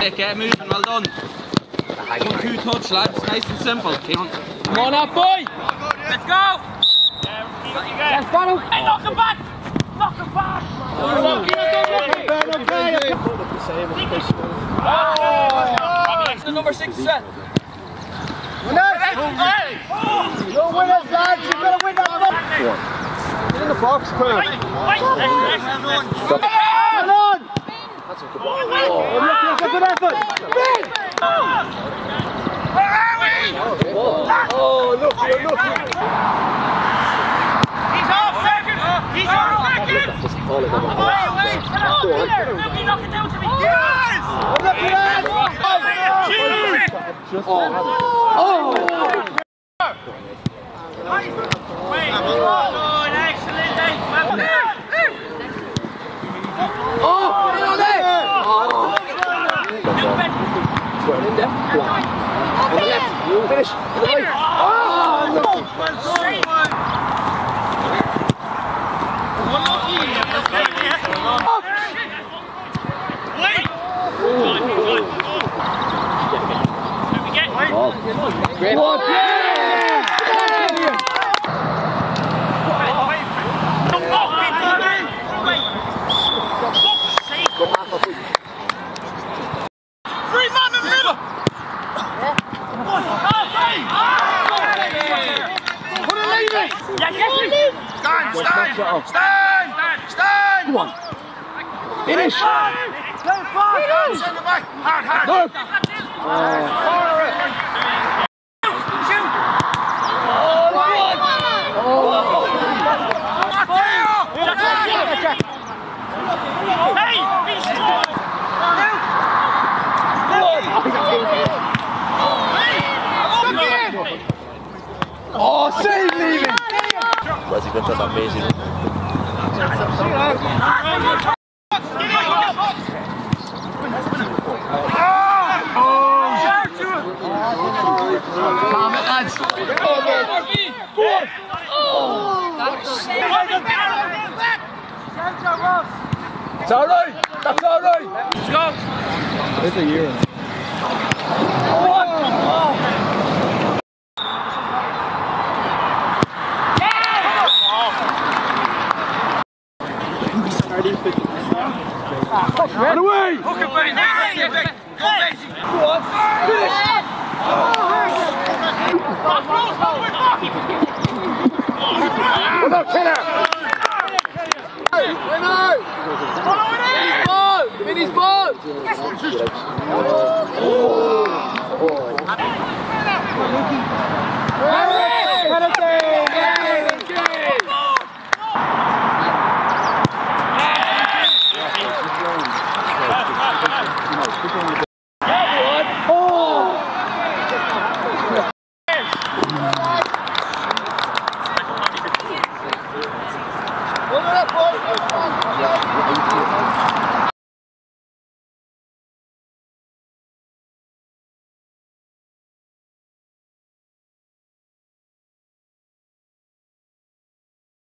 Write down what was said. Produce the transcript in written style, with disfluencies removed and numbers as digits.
get moving, well done. 2 touch, lads, nice and simple. Come on, Athboy! Let's go! Let's go! Hey, knock him back! Knock him back! That's the number 6 set. No winners, lads, you've got to win that one. Get in the box, Connor. Come on! That's a good ball. Oh, look, that's a good effort. Where are we? Oh, look, you're looking. He's off second! He's off second! Wait! Look, knock it down to me! Yes! Look at that! Oh! Wait! Oh, excellent! Oh! In on there! Turn in there. Go on. On the left. Finish. On the right. Oh! Great. Stand! Come on. Finish. Send it back. Hard. Oh, save leaving! Was he going to have amazing? Calm it, lads. It's all right. That's all right. Let's go. It's a year. Run away! Hook it, baby! Go, baby! Go on! Finish! Well done, Kenner! Winner! Follow it in! Ball! Vinny's ball! Oh!